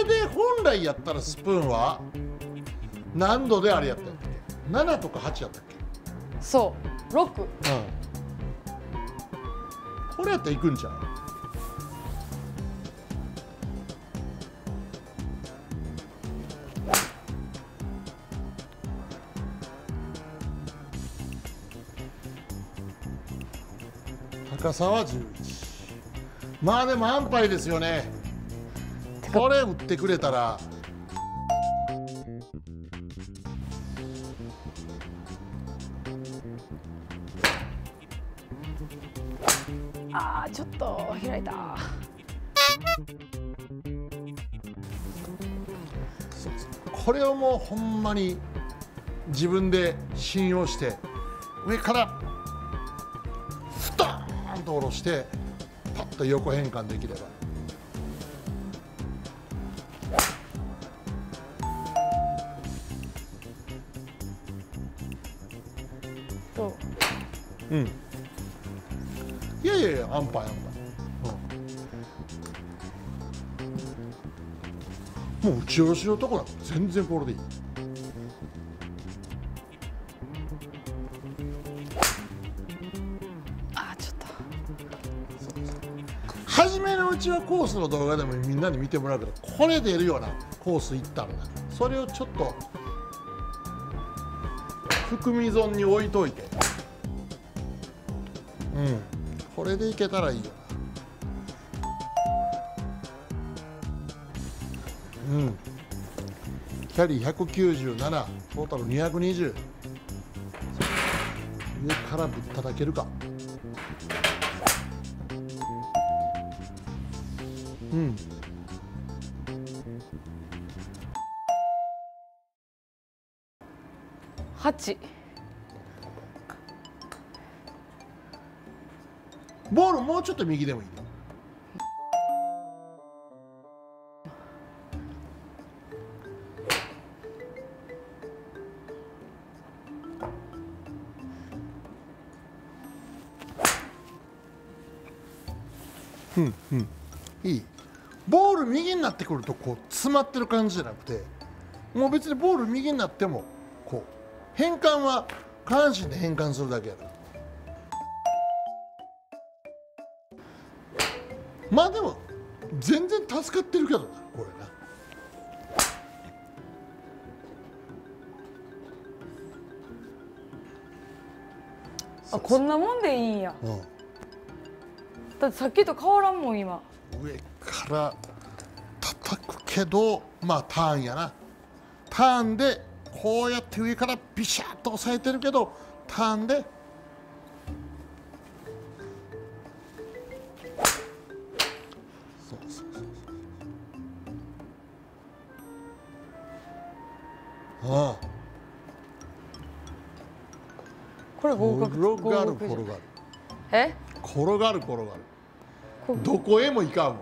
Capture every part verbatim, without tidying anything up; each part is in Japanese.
れで本来やったらスプーンは何度であれやったっけ？ななとかはちやったっけ？ そうろく。うん、 これやったらいくんちゃう？高さはじゅういち。まあでも安牌ですよね。これ打ってくれたらあーちょっと開いた。 これをもうほんまに自分で信用して上からストーンと下ろしてパッと横変換できれば。 どう？ うん。いやいやいや、安牌安牌。うん、もう打ち下ろしのところは全然これでいい。 あーちょっと。 初めのうちはコースの動画でもみんなに見てもらうけど、これ出るようなコース行ったらな、それをちょっと含み損に置いといて、うん、これでいけたらいいよな。うん、キャリーひゃくきゅうじゅうなな、トータルにひゃくにじゅう。上からぶったたけるか。うん。 はち。 ボールもうちょっと右でもいいよ。うんうん、いい。ボール右になってくるとこう詰まってる感じじゃなくて、もう別にボール右になってもこう変換は下半身で変換するだけやから。まあでも全然助かってるけどな、これな。 あ、こんなもんでいいんや。 うん、 だってさっきと変わらんもん今。 上から叩くけど、まあターンやな。ターンでこうやって上からビシャッと押さえてるけど、ターンでそうそうそうそう。ああ、 これ合格。 転がる合格じゃん。 転がるえ？ 転がる転がる。 こどこへも行かんもん。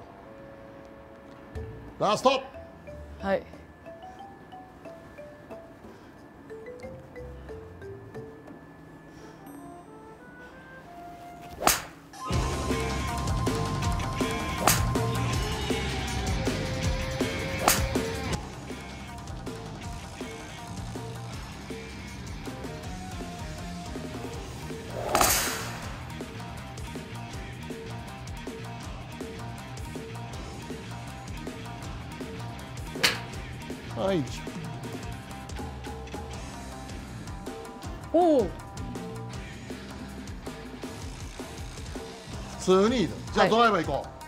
ラスト。 はい。 はい。 おお。 普通にいいの。じゃあドライバー行こう。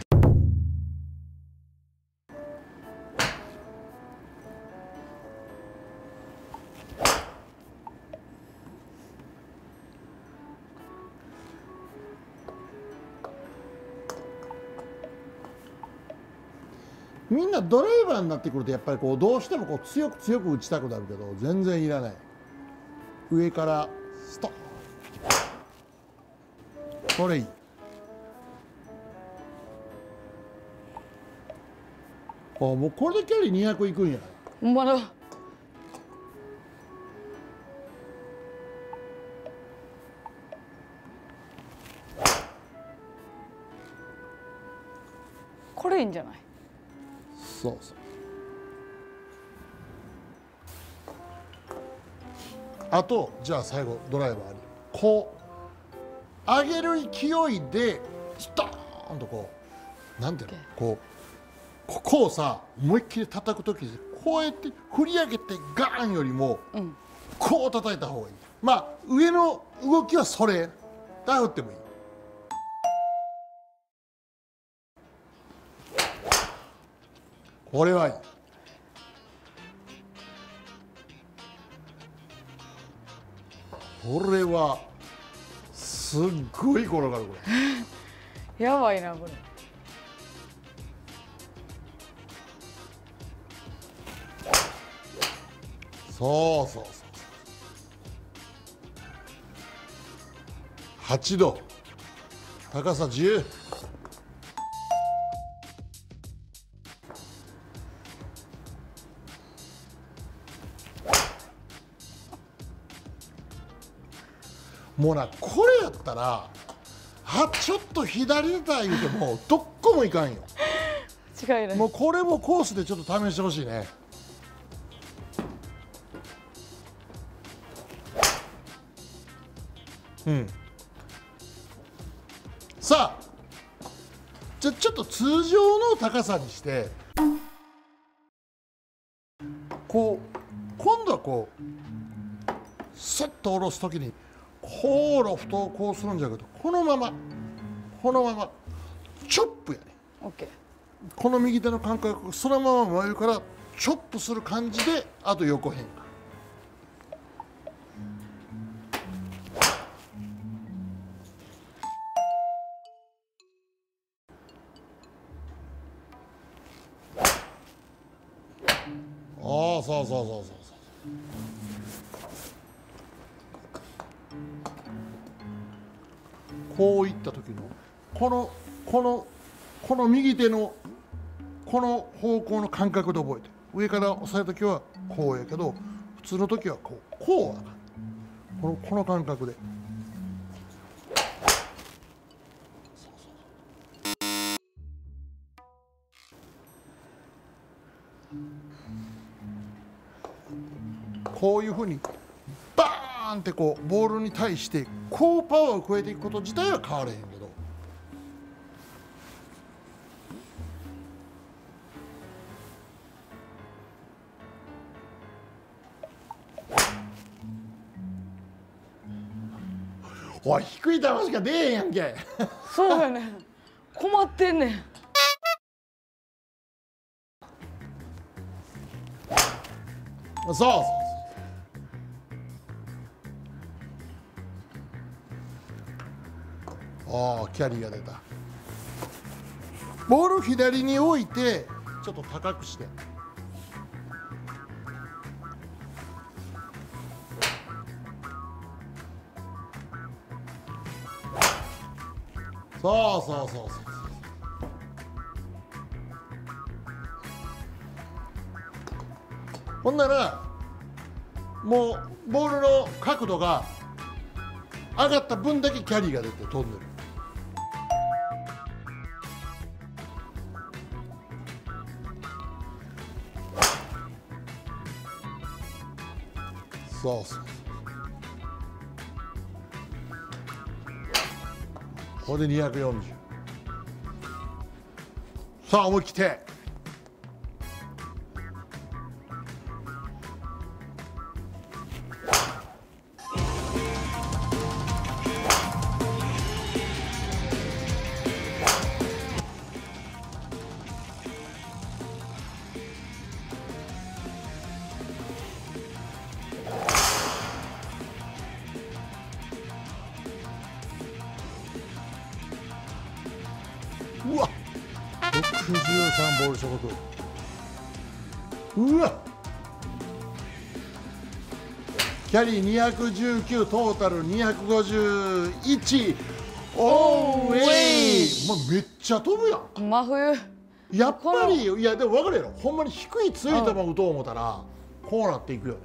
みんなドライバーになってくるとやっぱりこうどうしてもこう強く強く打ちたくなるけど全然いらない。上からストッ、これいい。あ、もうこれでキャリーにひゃくいくんや。 ほんまだ。これいいんじゃない？ そうそう。あとじゃあ最後ドライバーにこう上げる勢いでストーンとこうなんていうのこうここをさ思いっきり叩く時にこうやって振り上げてガーンよりも、うん、こう叩いた方がいい。まあ上の動きはそれだ振ってもいい。これはいい。これはすっごい転がるこれやばいなこれ。 そうそうそう。はちど高さじゅう。もうなこれやったらあちょっと左出た言うてもどっこもいかんよ。 違いない。 もうこれもコースでちょっと試してほしいね。うん。さあじゃあちょっと通常の高さにしてこう今度はこうスッと下ろす時にこうロフトをこうするんじゃなくてこのままこのままチョップやね。 オッケー。 この右手の感覚そのまま回るからチョップする感じであと横変化。ああそうそうそうそうそう。こういった時のこのこのこの右手のこの方向の感覚で覚えて上から押さえる時はこうやけど普通の時はこうこうやなこのこの感覚で。こういうふうにバーンってこうボールに対してこうパワーを加えていくこと自体は変われへんけどおい低い球しか出えへんやんけ。 そうやね困ってんねん。 そうそうそう。ああキャリーが出た。ボールを左に置いてちょっと高くしてそうそうそうそう。ほんならもうボールの角度が上がった分だけキャリーが出て飛んでる。そうそう。これでにひゃくよんじゅう。さあ思い切って。うわろくじゅうさんボール所属。うわキャリーにひゃくじゅうきゅうトータルにひゃくごじゅういち。おーウェイ、まあ、めっちゃ飛ぶやん。 真冬やっぱりいやでも分かるやろほんまに低い強い球打とう思ったらこうなっていくよね。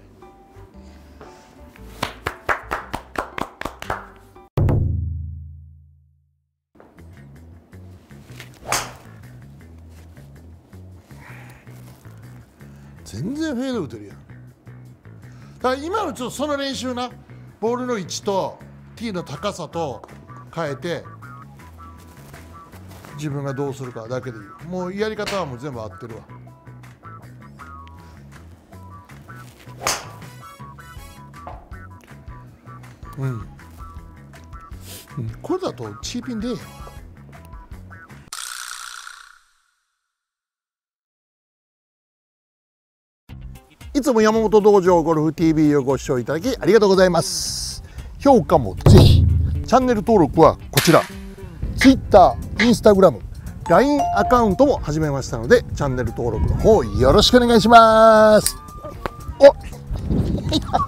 全然フェード打てるやん。だから今のちょっとその練習な、ボールの位置とティーの高さと変えて自分がどうするかだけでいい。もうやり方はもう全部合ってるわ。うん、うん、これだとチーピンでええやん。いつも山本道場ゴルフ ティービー をご視聴いただきありがとうございます。評価もぜひ、チャンネル登録はこちら、Twitter、Instagram、ライン アカウントも始めましたので、チャンネル登録の方よろしくお願いします。お